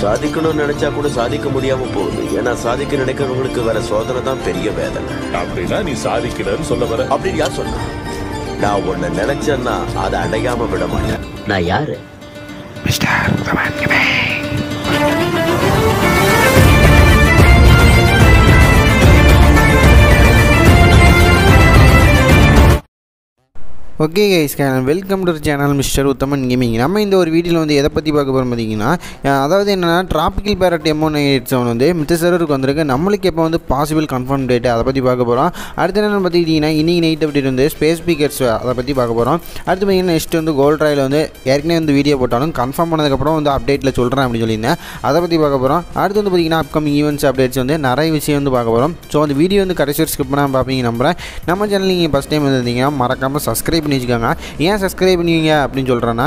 சாதிக்கணும்னு நினைச்சா கூட சாதிக்க முடியாம போகுது. ஏன்னா சாதிக்க நினைக்கிறவங்களுக்கு வர சோதனை தான் பெரிய வேதனை. அப்படின்னா நீ சாதிக்கணும்னு சொல்ல வர? அப்படின்னு யார் சொன்னா? நான் ஒண்ணு நினைச்சேன்னா அதை அடையாம விட மாட்டேன். நான் யாரு? Mister Uthaman. Okay guys, welcome to channel mister Uthaman gaming. நம்ம இந்த ஒரு வீடியோவில் வந்து எதை பற்றி பார்க்க போகிறோம் பார்த்தீங்கன்னா, அதாவது என்னென்னா ட்ராபிக்கல் பேரட் M197 வந்து மித்த சர்வருக்கு வந்திருக்கு. நம்மளுக்கு எப்போ வந்து பாசிபிள் கன்ஃபார்ம் டேட்டு அதை பற்றி பார்க்க போகிறோம். அடுத்து என்னென்னு பார்த்துக்கிட்டிங்கன்னா இன்றைக்கி நைட் அப்படி வந்து ஸ்பேஸ் ஸ்பீக்கர்ஸ் அதை பற்றி பார்க்க போகிறோம். அடுத்து பார்த்தீங்கன்னா நெக்ஸ்ட் வந்து கோல்ட் ராயில் வந்து ஏற்கனவே வந்து வீடியோ போட்டாலும் கன்ஃபார்ம் பண்ணதுக்கப்புறம் வந்து அப்டேட்டில் சொல்கிறேன் அப்படின்னு சொல்லியிருந்தேன். அதை பற்றி பார்க்க போகிறோம். அடுத்து வந்து பார்த்திங்கன்னா அப்கமிங் ஈவெண்ட்ஸ் அப்டேட்ஸ் வந்து நிறைய விஷயம் வந்து பார்க்க போகிறோம். ஸோ அந்த வீடியோ வந்து கடைசி ஸ்கிப் பண்ணாமல் பார்ப்பீங்க நம்புகிறேன். நம்ம சேனல் நீங்கள் ஃபஸ்ட் டைம் வந்திருந்தீங்கன்னா மறக்காமல் சப்ஸ்கிரைப் பண்ணி வச்சுக்கோங்க. ஏன் சப்ஸ்கிரைப் பண்ணுவீங்க அப்படின்னு சொல்கிறேன்னா,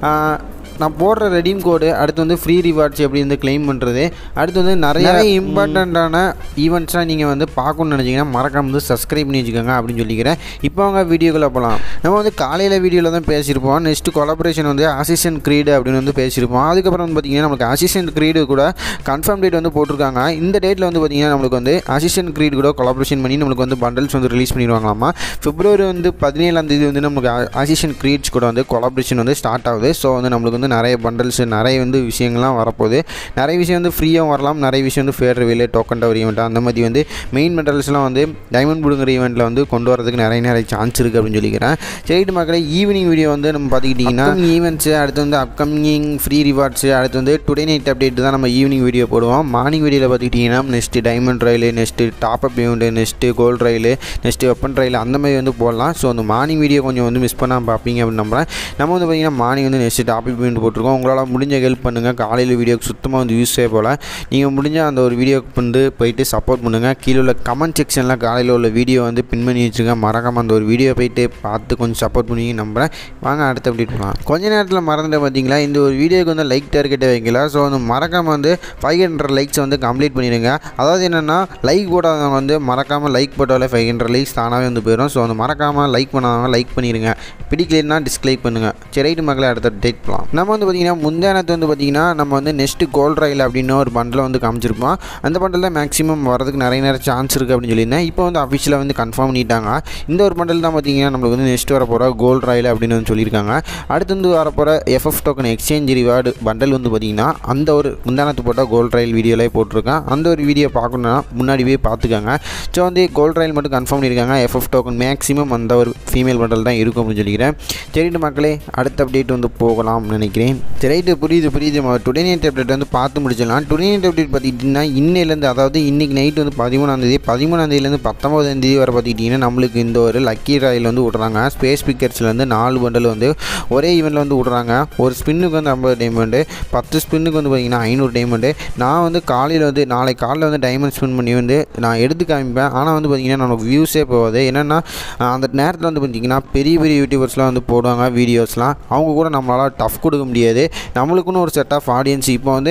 நான் போடுற ரெடீம் கோடு, அடுத்து வந்து ஃப்ரீ ரிவார்ட்ஸ் எப்படி வந்து கிளைம் பண்ணுறது, அடுத்து வந்து நிறைய இம்பார்ட்டண்ட்டான ஈவெண்ட்ஸாக நீங்கள் வந்து பார்க்கணுன்னு நினச்சிங்கன்னா மறக்காம வந்து சப்ஸ்கிரைப் பண்ணி வச்சுக்கோங்க அப்படின்னு சொல்லிக்கிறேன். இப்போ அவங்க வீடியோக்குள்ளே போகலாம். நம்ம வந்து காலையில் வீடியோவில் தான் பேசியிருப்போம். நெக்ஸ்ட்டு கொலாபரேஷன் வந்து அசிஸ்டன்ட் க்ரீடு அப்படின்னு வந்து பேசியிருப்போம். அதுக்கப்புறம் வந்து பார்த்திங்கன்னா நமக்கு அசிஸ்டன்ட் க்ரீடு கூட கன்ஃபார்ம் டேட் வந்து போட்டிருக்காங்க. இந்த டேட்டில் வந்து பார்த்திங்கன்னா நம்மளுக்கு வந்து அசிஸ்டன்ட் க்ரீடு கூட கொலாபரேஷன் பண்ணி நம்மளுக்கு வந்து பண்டல்ஸ் வந்து ரிலீஸ் பண்ணிடுவாங்களாமா. பிப்ரவரி வந்து 17ஆம் தேதி வந்து நமக்கு அசிஸ்டன்ட் க்ரீட்ஸ் கூட வந்து கொலாபரேஷன் வந்து ஸ்டார்ட் ஆகுது. ஸோ வந்து நம்மளுக்கு வந்து நிறைய பண்டல்ஸ், நிறைய வந்து விஷயங்கள்லாம் வரப்போகுது. நிறைய விஷயம் வந்து ஃப்ரீயாக வரலாம், நிறைய விஷயம் வந்து fair reveal token tower event அந்த மாதிரி வந்து மெயின் மெட்டல்ஸ்லாம் வந்து டைமண்ட் புடுங்குற ஈவெண்ட்டில் வந்து கொண்டு வரதுக்கு நிறைய சான்ஸ் இருக்குது அப்படின்னு சொல்லிக்கிறேன். சரிட்டு மக்களை, ஈவினிங் வீடியோ வந்து நம்ம பார்த்துக்கிட்டிங்கன்னா ஈவெண்ட்ஸு, அடுத்து வந்து அப்கமிங் ஃப்ரீ ரிவார்ட்ஸு, அடுத்து வந்து டுடே நைட் அப்டேட் தான் நம்ம ஈவினிங் வீடியோ போடுவோம். மார்னிங் வீடியோவில் பார்த்துக்கிட்டிங்கன்னா next diamond royale, next top up event, next gold royale, next weapon royale அந்த மாதிரி வந்து போடலாம். ஸோ அந்த மார்னிங் வீடியோ கொஞ்சம் வந்து மிஸ் பண்ணாமல் பார்ப்பீங்க அப்படின்னு நம்புகிறேன். நம்ம வந்து பார்த்திங்கன்னா மார்னிங் வந்து நெக்ஸ்ட்டு டாப் அப் ஈவெண்ட் போட்டிருக்கோம். உங்களால் முடிஞ்ச ஹெல்ப் பண்ணுங்கள். காலையில் வீடியோக்கு சுத்தமாக வந்து யூஸே போல் நீங்கள் முடிஞ்ச அந்த ஒரு வீடியோக்கு வந்து போயிட்டு சப்போர்ட் பண்ணுங்கள். கீழே உள்ள கமெண்ட் செக்ஷனில் காலையில் உள்ள வீடியோ வந்து பின் பண்ணி வச்சுருக்கேன். மறக்காமல் அந்த ஒரு வீடியோ போயிட்டு பார்த்து கொஞ்சம் சப்போர்ட் பண்ணுவீங்க நம்புகிறேன். வாங்க அடுத்த அப்டேட் பண்ணலாம். கொஞ்ச நேரத்தில் மறந்துட்டு பார்த்தீங்களா, இந்த ஒரு வீடியோக்கு வந்து லைக் டார்கெட்டை வைக்கல. ஸோ வந்து மறக்காமல் வந்து 500 லைக்ஸ் வந்து கம்ப்ளீட் பண்ணிடுங்க. அதாவது என்னென்னா, லைக் போடாதவங்க வந்து மறக்காமல் லைக் போட்டாலே 500 லைக்ஸ் தானாகவே வந்து போயிடும். ஸோ வந்து மறக்காமல் லைக் பண்ணாதவங்க லைக் பண்ணிடுங்க. பிடிக்கலைன்னா டிஸ்லைக் பண்ணுங்கள். சரிட்டு மக்களை அடுத்த அப்டேட் பண்ணலாம். நம்ம வந்து பார்த்திங்கன்னா முந்தானத்து வந்து பார்த்திங்கன்னா நம்ம வந்து நெக்ஸ்ட்டு கோல்ட் ராயில் அப்படின்னு ஒரு பண்டில் வந்து காமிச்சிருப்போம். அந்த பண்டில் தான் மேக்ஸிமம் வரதுக்கு நிறைய சான்ஸ் இருக்குது அப்படின்னு சொல்லியிருந்தேன். இப்போ வந்து அஃபிஷியலாக வந்து கன்ஃபார்ம் பண்ணிட்டாங்க. இந்த ஒரு பண்டில் தான் பார்த்திங்கன்னா நம்மளுக்கு வந்து நெக்ஸ்ட் வர போகிற கோல்ட் ராயில் அப்படின்னு வந்து சொல்லியிருக்காங்க. அடுத்து வந்து வரப்போகிற FF token exchange reward bundle வந்து பார்த்திங்கன்னா அந்த ஒரு முந்தானத்து போட்டால் கோல்ட் ராயில் வீடியோலே போட்டிருக்கேன். அந்த ஒரு வீடியோ பார்க்கணுன்னா முன்னாடியே பார்த்துக்காங்க. ஸோ வந்து கோல்ட் ராயில் மட்டும் கன்ஃபார்ம் பண்ணியிருக்காங்க. FF டோக்கன் மேக்ஸிமம் அந்த ஒரு ஃபீமேல் பண்டல் தான் இருக்கும் அப்படின்னு சொல்லிக்கிறேன். சரிட்டு மக்களே, அடுத்த அப்டேட் வந்து போகலாம்னு நினைக்கிறேன். சரிட்டு புரியுது. டுடே நைட் அப்டேட் வந்து பார்த்து முடிச்சிடலாம். டுடே நைட் அப்டேட் பார்த்துக்கிட்டிங்கன்னா இன்னையிலேருந்து, அதாவது இன்றைக்கி நைட் வந்து 13ஆம் தேதியிலேருந்து 19ஆம் தேதி வரை பார்த்துக்கிட்டிங்கன்னா நம்மளுக்கு இந்த ஒரு லக்கி ராயில் வந்து விட்றாங்க. ஸ்பேஸ் ஸ்பீக்கர்ஸ்லேருந்து 4 பண்டல் வந்து ஒரே ஈவெண்ட்டில் வந்து விட்றாங்க. ஒரு ஸ்பின்னுக்கு வந்து 50 டைமண்டு, 10 ஸ்பின்னுக்கு வந்து பார்த்திங்கன்னா 500 டைமண்டு. நான் வந்து காலையில் வந்து நாளைக்கு காலையில் வந்து டைமண்ட் ஸ்பின் பண்ணி வந்து நான் எடுத்து காமிப்பேன். ஆனால் வந்து பார்த்திங்கன்னா நமக்கு வியூஸே போகாது. என்னென்னா அந்த நேரத்தில் வந்து பார்த்திங்கன்னா பெரிய யூடியூபர்ஸ்லாம் வந்து போடுவாங்க வீடியோஸ்லாம். அவங்க கூட நம்மளால் டஃப் கொடுக்க முடியாது. நம்மளுக்குன்னு ஒரு செட் ஆஃப் ஆடியன்ஸ்.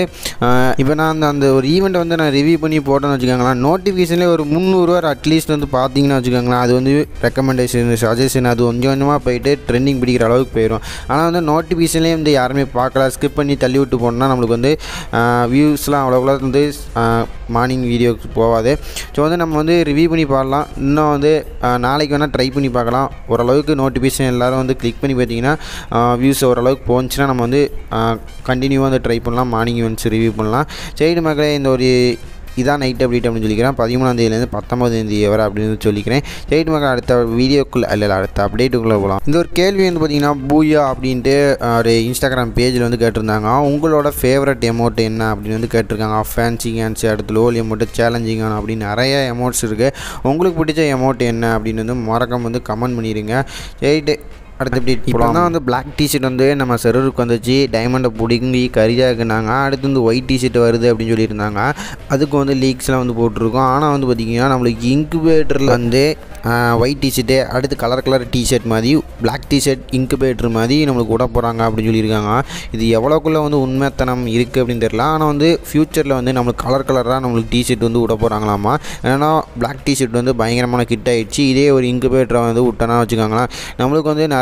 இப்போ நான் அந்த ஒரு ஈவெண்ட்டை வந்து நான் ரிவ்யூ பண்ணி போட்டேன்னு வச்சுக்கோங்களேன், நோட்டிஃபிகேஷன்லேயே ஒரு 300 ரூபா அட்லீஸ்ட் வந்து பார்த்தீங்கன்னா வச்சுக்கோங்களேன், அது வந்து ரெக்கமெண்டேஷன், சஜஷன் அது கொஞ்சமாக போயிட்டு ட்ரெண்டிங் பிடிக்கிற அளவுக்கு போயிடும். ஆனால் வந்து நோட்டிஃபிகேஷன்லேயே வந்து யாருமே பார்க்கல, ஸ்கிப் பண்ணி தள்ளி விட்டு போனோம்னா நம்மளுக்கு வந்து வியூஸ்லாம் அவ்வளோக்குள்ள வந்து மார்னிங் வீடியோக்கு போகாது. ஸோ வந்து நம்ம வந்து ரிவ்யூ பண்ணி பார்க்கலாம். இன்னும் வந்து நாளைக்கு வேணால் ட்ரை பண்ணி பார்க்கலாம். ஓரளவுக்கு நோட்டிஃபிகேஷன் எல்லோரும் வந்து கிளிக் பண்ணி பார்த்தீங்கன்னா வியூஸ் ஓரளவுக்கு போச்சுன்னா நம்ம வந்து கண்டினியூவாக வந்து ட்ரை பண்ணலாம். மார்னிங் ஈவெண்ட்ஸ் ரிவ்யூ பண்ணலாம். சரி மக்களே, இந்த ஒரு இதான் நைட் அப்டேட் அப்படின்னு சொல்லிக்கிறேன். 13ஆம் தேதியிலேருந்து 19ஆம் தேதி வரை அப்படின்னு சொல்லிக்கிறேன். சரி மக்கள், அடுத்த வீடியோக்குள்ளே அடுத்த அப்டேட்டுக்குள்ளே போகலாம். இந்த ஒரு கேள்வி வந்து பார்த்திங்கன்னா பூயா அப்படின்ட்டு ஒரு இன்ஸ்டாகிராம் பேஜில் வந்து கேட்டிருந்தாங்க. உங்களோட ஃபேவரட் எமௌண்ட் என்ன அப்படின்னு வந்து கேட்டிருக்காங்க. ஃபேன்சிங் ஆன்ஸ், அடுத்து லோல் எமௌண்ட்டு, சேலஞ்சிங்கான அப்படின்னு நிறைய எமௌண்ட்ஸ் இருக்குது. உங்களுக்கு பிடிச்ச எமௌண்ட் என்ன அப்படின்னு வந்து மறக்காம வந்து கமெண்ட் பண்ணிடுங்க. சரிட்டு அடுத்த அப்டேட் இப்போ தான் வந்து பிளாக் டிஷர்ட் வந்து நம்ம சர்வருக்கு வந்துச்சு. டைமண்டை பிடிங்கி கரியாக்குனாங்க. அடுத்து வந்து ஒயிட் டிஷர்ட் வருது அப்படின்னு சொல்லியிருந்தாங்க. அதுக்கு வந்து லீக்ஸ்லாம் வந்து போட்டிருக்கோம். ஆனால் வந்து பார்த்திங்கன்னா நம்மளுக்கு இன்குபேட்டரில் வந்து ஒயிட் டிஷர்ட்டு, அடுத்து கலர் டிஷர்ட் மாதிரி பிளாக் டிஷர்ட் இன்குபேட்டர் மாதிரி நம்மளுக்கு விட போகிறாங்க அப்படின்னு சொல்லியிருக்காங்க. இது எவ்வளோக்குள்ளே வந்து உண்மைத்தனம் இருக்குது அப்படின்னு தெரியல. ஆனால் வந்து ஃப்யூச்சரில் வந்து நம்மளுக்கு கலராக நம்மளுக்கு டிஷர்ட் வந்து விட போகிறாங்களாமா. ஏன்னா பிளாக் டிஷர்ட் வந்து பயங்கரமான கிட் ஆகிடுச்சு. இதே ஒரு இன்குபேட்டரை வந்து விட்டோன்னா வச்சுக்கோங்களேன், நம்மளுக்கு வந்து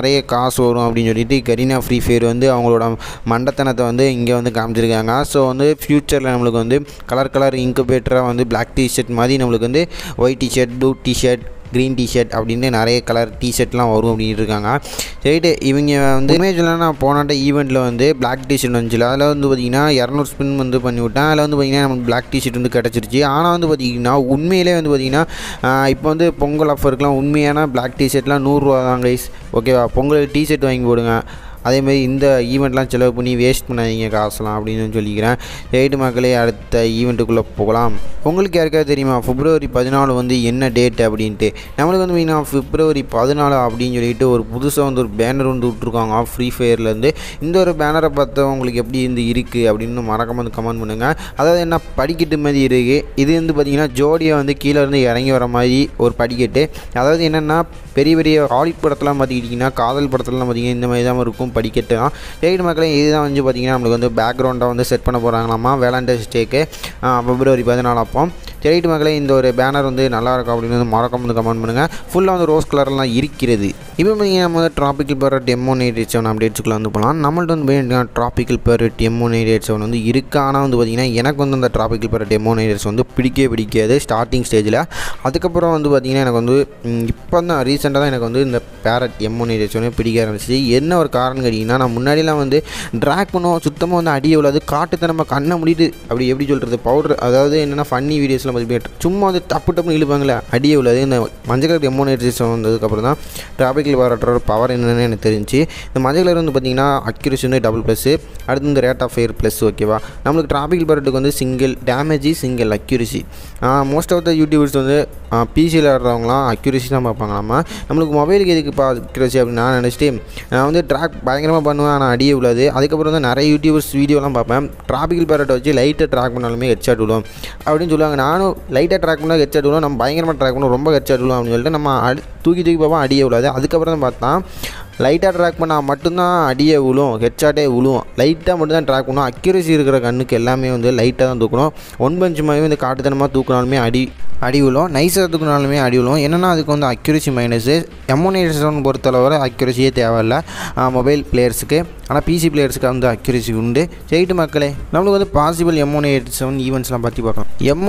நிறைய காசு வரும் அப்படின்னு சொல்லிட்டு கரீனா ஃப்ரீ ஃபயர் வந்து அவங்களோட மண்டத்தனத்தை வந்து இங்கே வந்து காமிச்சிருக்காங்க. ஸோ வந்து ஃப்யூச்சரில் நம்மளுக்கு வந்து கலர் இன்குபேட்டராக வந்து பிளாக் டிஷர்ட் மாதிரி நம்மளுக்கு வந்து white t-shirt, blue t-shirt, green t-shirt அப்படின்னு நிறைய கலர் டிஷர்ட்லாம் வரும் அப்படின்ட்டு இருக்காங்க. சரிட்டு இவங்க வந்து இமேஜில் நான் போனாட்ட ஈவெண்ட்டில் வந்து பிளாக் டிஷர்ட் வந்துச்சுல, அதில் வந்து பார்த்திங்கன்னா 200 ஸ்பின் வந்து பண்ணிவிட்டேன். அதில் வந்து பார்த்திங்கன்னா நமக்கு பிளாக் டிஷர்ட் வந்து கிடச்சிருச்சு. ஆனால் வந்து பார்த்திங்கன்னா உண்மையிலே வந்து பார்த்திங்கன்னா இப்போ வந்து பொங்கல் ஆஃபருக்குலாம் உண்மையான பிளாக் டிஷர்ட்லாம் 100 ரூபா தான் கைஸ். ஓகேவா, பொங்கல் டிஷர்ட் வாங்கி போடுங்க. அதேமாதிரி இந்த ஈவெண்ட்லாம் செலவு பண்ணி வேஸ்ட் பண்ணாதீங்க காசுலாம் அப்படின்னு சொல்லிக்கிறேன். ரைட்டு மக்களே, அடுத்த ஈவெண்ட்டுக்குள்ளே போகலாம். உங்களுக்கு யாருக்காவது தெரியுமா February 14 வந்து என்ன டேட் அப்படின்ட்டு? நம்மளுக்கு வந்து மெயினாக February 14 அப்படின்னு சொல்லிட்டு ஒரு புதுசாக வந்து ஒரு பேனர் வந்து விட்ருக்காங்க ஃப்ரீ ஃபயர்லேருந்து. இந்த ஒரு பேனரை பார்த்தா உங்களுக்கு எப்படி இருந்து இருக்குது அப்படின்னு மறக்காம வந்து கமெண்ட் பண்ணுங்கள். அதாவது என்ன படிக்கட்டு மாதிரி இருக்குது. இது வந்து பார்த்திங்கன்னா ஜோடியை வந்து கீழே இருந்து இறங்கி வர மாதிரி ஒரு படிக்கட்டு. அதாவது என்னென்னா பெரிய ஹாலிவுட் படத்தெலாம் பார்த்துக்கிட்டிங்கன்னா, காதல் படத்துலலாம் பார்த்திங்கன்னா இந்த மாதிரி தான் இருக்கும் படிக்கட்டு தான். ரைட் மக்களே, இதுதான் வந்து பார்த்திங்கன்னா நம்மளுக்கு வந்து பேக்ரவுண்டாக வந்து செட் பண்ண போகிறாங்களாமா வேலண்டைன்ஸ் டேக்கு February 14 அப்போ. ரைட் மக்களே, இந்த ஒரு பேனர் வந்து நல்லாயிருக்கும் அப்படின்னு வந்து மறக்காம வந்து கமெண்ட் பண்ணுங்கள். ஃபுல்லாக வந்து ரோஸ் கலர்லாம் இருக்கிறது. இப்போ பார்த்திங்கன்னா நம்ம வந்து ட்ராபிக்கல் பேரட் M1887 அப்டேட்ஸுக்குள்ள வந்து போகலாம். நம்மள்ட்ட வந்து பார்த்திங்கன்னா ட்ராபிக்கல் பேரட் M1887 வந்து இருக்குது. ஆனால் வந்து பார்த்திங்கன்னா எனக்கு வந்து அந்த ட்ராபிக்கல் பேரட் M1887 வந்து பிடிக்காது ஸ்டார்டிங் ஸ்டேஜில். அதுக்கப்புறம் வந்து பார்த்திங்கன்னா எனக்கு வந்து இப்போ தான் ரீசெண்டாக தான் எனக்கு வந்து இந்த பேரட் M1887 பிடிக்க ஆரம்பிச்சு. என்ன ஒரு காரணம் கேட்டிங்கன்னா, நான் முன்னாடிலாம் வந்து ட்ராக் பண்ணுவோம், சுத்தமாக வந்து அடியே உள்ளது காட்டுத்தை நம்ம கண்ணை முடிட்டு அப்படி எப்படி சொல்கிறது பவுடர், அதாவது என்னென்னா ஃபன்னி வீடியோஸ்லாம் சும்மா வந்து டப்புன்னு இழுப்பாங்களே அடியே உள்ளது. இந்த மஞ்சள் கலர் M1887 வந்ததுக்கப்புறம் தான் ட்ராபிக்கல் பேரட்டோட பவர் என்னென்னு எனக்கு தெரிஞ்சு. இந்த மஞ்சள் கலர் வந்து பார்த்திங்கன்னா அக்யூரசி வந்து $+, அடுத்து இந்த ரேட் ஆஃப் ஃபயர் +. ஓகேவா, நம்மளுக்கு ட்ராபிக்கல் பேரட்டுக்கு வந்து single damage, single accuracy. Most of the YouTubers வந்து பிசியில் ஆடுறவங்களாம் அக்யூரசி தான் பார்ப்பாங்களாமா. நம்மளுக்கு மொபைலுக்கு எதுக்கு அக்யூரசி அப்படின்னு நான் நினச்சிட்டு நான் வந்து ட்ராக் பயங்கரமாக பண்ணுவேன், ஆனால் அடியே உள்ளது. அதுக்கப்புறம் வந்து நிறைய யூடியூபர்ஸ் வீடியோலாம் பார்ப்பேன். ட்ராபிக்கல் பேரட்டை வச்சு லைட்டாக ட்ராக் பண்ணாலுமே ஹெட்ஷாட் விழும் அப்படின்னு சொல்லுவாங்க. நானும் லைட்டாக ட்ராக் பண்ணால் ஹெட்ஷாட் விழும், நம்ம பயங்கரமாக ட்ராக் பண்ணோம் ரொம்ப ஹெட்ஷாட் விழும் அப்படின்னு சொல்லிட்டு நம்ம தூக்கி பார்ப்போம், அடியே விழாது. அதுக்கப்புறம் தான் பார்த்தா லைட்டாக ட்ராக் பண்ணால் மட்டும்தான் அடியே விழும், ஹெட்ஷாட்டே விழுவும். லைட்டாக மட்டும் தான் ட்ராக் பண்ணணும். அக்யூரசி இருக்கிற கண்ணுக்கு எல்லாமே வந்து லைட்டாக தான் தூக்கணும். 1 பஞ்ச் மாதிரி வந்து காட்டுத்தனமாக தூக்கினாலுமே அடி விழும், நைஸாக தூக்கினாலுமே அடி விழும். என்னென்னா அதுக்கு வந்து அக்யூரசி மைனஸு. M1887 பொறுத்தளவு அக்யூரசியே தேவையில்லை மொபைல் பிளேயர்ஸுக்கு. ஆனால் பிசி பிளேயர்ஸுக்கு வந்து அக்யூரசி உண்டு. சரிட்டு மக்களே, நம்மளுக்கு வந்து பாசிபிள் M1887 ஈவெண்ட்ஸ்லாம் பற்றி பார்க்கலாம்.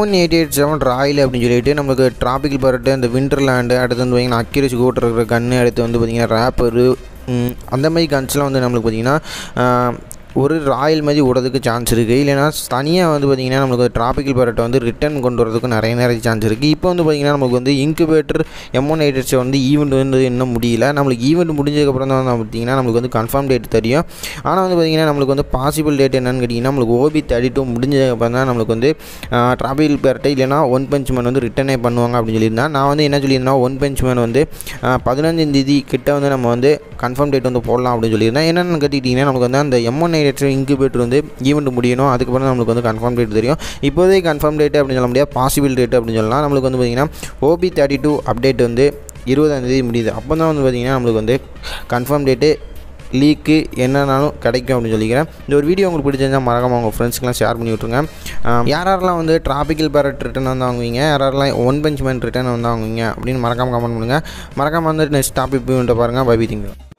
M1887 ராயல் அப்படின்னு சொல்லிட்டு நம்மளுக்கு ட்ராபிக்கல் பேரட்டு, இந்த விண்டர்லேண்டு, அடுத்து வந்து பார்த்திங்கன்னா அக்யூரசி கூட்டு இருக்கிற கன்று, அடுத்து வந்து பார்த்திங்கன்னா ரேப்பரு, அந்த மாதிரி கன்ஸ்லாம் வந்து நம்மளுக்கு பார்த்திங்கன்னா ஒரு ராயல் மாதிரி விடுறதுக்கு சான்ஸ் இருக்குது. இல்லைனா தனியாக வந்து பார்த்திங்கன்னா நம்மளுக்கு ட்ராபிக்கல் பேரட்டை வந்து ரிட்டர்ன் கொண்டு வரதுக்கு நிறைய சான்ஸ் இருக்குது. இப்போ வந்து பார்த்திங்கன்னா நமக்கு வந்து இன்குபேட்டர் M1887 வந்து ஈவெண்ட் வந்து இன்னும் முடியல. நம்மளுக்கு ஈவெண்ட் முடிஞ்சதுக்கப்புறம் தான் வந்து பார்த்திங்கன்னா நம்மளுக்கு வந்து கன்ஃபார்ம் டேட் தெரியும். ஆனால் வந்து பார்த்திங்கன்னா நம்மளுக்கு வந்து பாசிபிள் டேட் என்னென்னு கேட்டிங்கன்னா, நம்மளுக்கு OB32 முடிஞ்சதுக்கப்புறம் தான் நம்மளுக்கு வந்து ட்ராபிக்கல் பேரட்டை இல்லைனா ஒன் பஞ்ச் மேன் வந்து ரிட்டர்னே பண்ணுவாங்க அப்படின்னு சொல்லியிருந்தேன். நான் வந்து என்ன சொல்லியிருந்தேன், ஒன் பஞ்ச் மேன் வந்து 15ஆம் தேதி கிட்ட வந்து நம்ம வந்து கன்ஃபார்ம் டேட் வந்து போடலாம் அப்படின்னு சொல்லியிருந்தேன். என்னென்னு கேட்டிங்கன்னா, நமக்கு வந்து அந்த M1887 இன்குபேட்டர் வந்து ஈவெண்ட் முடியணும், அதுக்கப்புறம் நம்மளுக்கு வந்து கன்ஃபார்ம் டேட் தெரியும். இப்போதே கன்ஃபார்ம் டேட் அப்படின்னு சொல்ல முடியாது, பாசிபிள் டேட் அப்படின்னு சொல்லலாம். நம்மளுக்கு வந்து பார்த்திங்கன்னா OB32 அப்டேட் வந்து 20ஆம் தேதி முடியுது. அப்போ தான் வந்து பார்த்திங்கன்னா நம்மளுக்கு வந்து கன்ஃபார்ம் டேட்டு லீக்கு என்னன்னாலும் கிடைக்கும் அப்படின்னு சொல்லிக்கிறேன். இந்த ஒரு வீடியோ உங்களுக்கு பிடிச்சிருந்தால் மறக்காம உங்கள் ஃப்ரெண்ட்ஸ்க்கெலாம் ஷேர் பண்ணி விட்ருங்க. யாரெல்லாம் வந்து ட்ராபிக்கல் பேரட் ரிட்டர்ன் வந்து வாங்குவீங்க, யாரெல்லாம் ஒன் பஞ்ச் மேன் ரிட்டர்ன் வந்து வாங்குவீங்க அப்படின்னு மறக்காமல் கமெண்ட் பண்ணுங்கள். மறக்காமல் வந்து நெக்ஸ்ட் டாபிக் பாருங்கள். Bye bye, think.